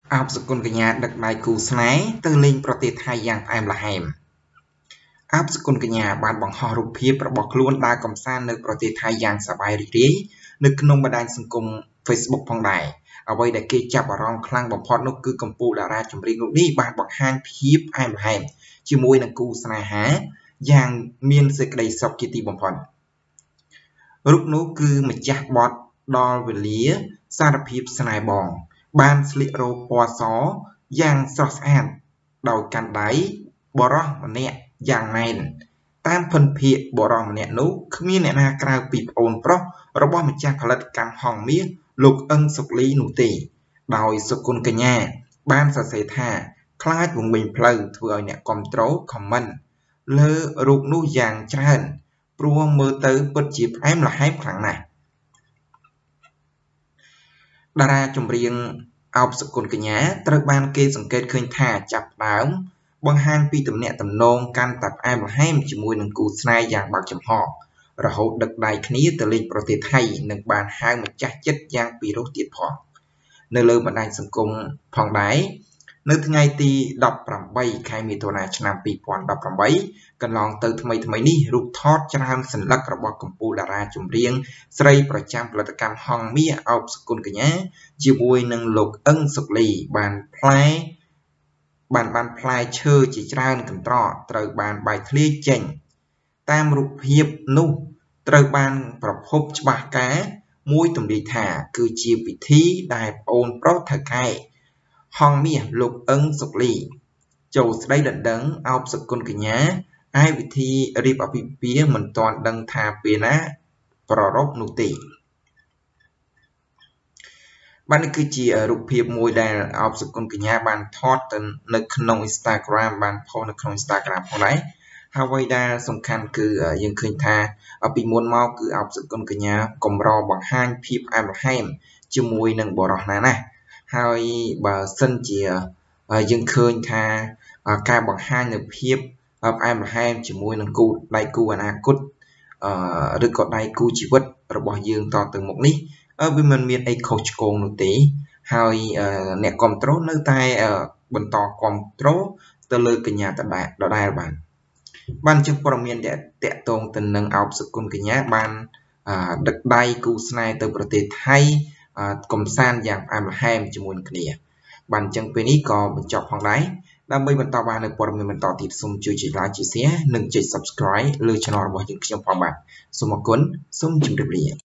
អបសគុណកញ្ញាដឹកដៃគូស្នេហ៍ទៅលេងប្រទេសថៃយ៉ាងផ្អែមល្ហែមអបសគុណកញ្ញាបានបង្ហោះរូបភាពរបស់ខ្លួនដើរកម្សាន្តនៅប្រទេសថៃយ៉ាងសប្បាយរីករាយនៅក្នុងបណ្ដាញសង្គម Facebook ផងដែរអ្វីដែលគេចាប់អារម្មណ៍ខ្លាំងបំផុតនោះគឺកម្ពុជាតារាចម្រៀងរូបនេះបានបង្ហាញភាពផ្អែមល្ហែមជាមួយនឹងគូស្នេហាយ៉ាងមានសេចក្តីសុខជាទីបំផុតរូបនោះគឺម្ចាស់បទដល់វេលាសារភាពស្នេហ៍បងបានស្លៀករ៉ូពណ៌សយ៉ាងស្រស់ស្អាតដោយកាន់ដៃបរោះម្នាក់យ៉ាងណែនតាមភិនភាគបរោះម្នាក់នោះគ្មានអ្នកណាក្រៅពីប្អូនប្រុសរបស់ម្ចាស់ផលិតកម្មហងមាសលោកអឹងសុកលីនោះទេដោយសុគន្ធកញ្ញាបានសរសេរថាខ្លាចវង្វេងផ្លូវធ្វើឲ្យអ្នកគាំទ្រខមមិនលើរូបនោះយ៉ាងច្រើនព្រោះមើលទៅពិតជាផ្អែមល្ហែមខ្លាំងណាស់តារាចម្រៀងអោបសគុណកញ្ញាត្រូវបានគេសង្កេតឃើញថាចាប់ផ្ដើមបង្ហាញពីទំនាក់ទំនងកាន់តែផ្អែមល្ហែមជាមួយនឹងគូស្នេហ៍យ៉ាងបើកចំហរហូតដឹកដៃគ្នាទៅលេងប្រទេសថៃនិងបានហៅម្ចាស់ចិត្តយ៉ាងពីរោះទៀតផងនៅលើបណ្ដាញសង្គមផងដែរនៅថ្ងៃទី18ខែមិថុនាឆ្នាំ2018កន្លងទៅថ្មីនេះរូបថតច្រើនសន្លឹករបស់កម្ពុជាតារាចម្រៀងស្រីប្រចាំផលិតកម្មហងមាសអោបសគុណកញ្ញាជាមួយនឹងលោកអឹងសុកលីបានផ្លែឈើជាច្រើនកន្ត្រកត្រូវបានបែកធ្លាយចេញតាមរូបភាពនោះត្រូវបានប្រភពច្បាស់ការមួយទម្លាយថាគឺជាពិធីដែលប្អូនប្រុសថៅកែហងមាសលោកអឹងសុកលីចូលស្ដីដណ្ដឹងអោបសគុណកញ្ញាឯវិធីរៀបអាពាហ៍ពិពាហ៍មិនទាន់ដឹងថាពេលណាប្ររពនោះទេបាទនេះគឺជារូបភាពមួយដែលអោបសគុណកញ្ញាបានថតទៅនៅក្នុង Instagram បានផុសនៅក្នុង Instagram ផងដែរហើយអ្វីដែលសំខាន់គឺយើងឃើញថាពីមុនមកគឺអោបសគុណកញ្ញាកម្របង្ហាញភាពផ្អែមល្ហែមជាមួយនឹងបរិសុទ្ធណាស់ហើយបើសិនជាយើងឃើញថាការបង្ហាញនៅភាពផ្អែមល្ហែមជាមួយនឹងគូដៃគូអនាគតឬក៏ដៃគូជីវិតរបស់យើងតទៅមុខនេះវាមិនមានអីខុសឆ្គងនោះទេហើយអ្នកគាំទ្រនៅតែបន្តគាំទ្រទៅលើកញ្ញាដដែលបានអញ្ចឹងព័ត៌មានតាក់ទងទៅនឹងអោបសគុណកញ្ញាបានដឹកដៃគូស្នេហ៍ទៅប្រទេសថៃកំសាន្តយ៉ាងផ្អែមល្ហែមជាមួយនឹងគ្នាបានអញ្ចឹងពេលនេះក៏បញ្ចប់ផងដែរដើម្បីបន្តបាននៅព័ត៌មានបន្តទៀតសូមជួយចុច like ចុច share និងចុច subscribe លើ channel របស់យើងខ្ញុំផងបាទសូមអរគុណសូមជម្រាបលា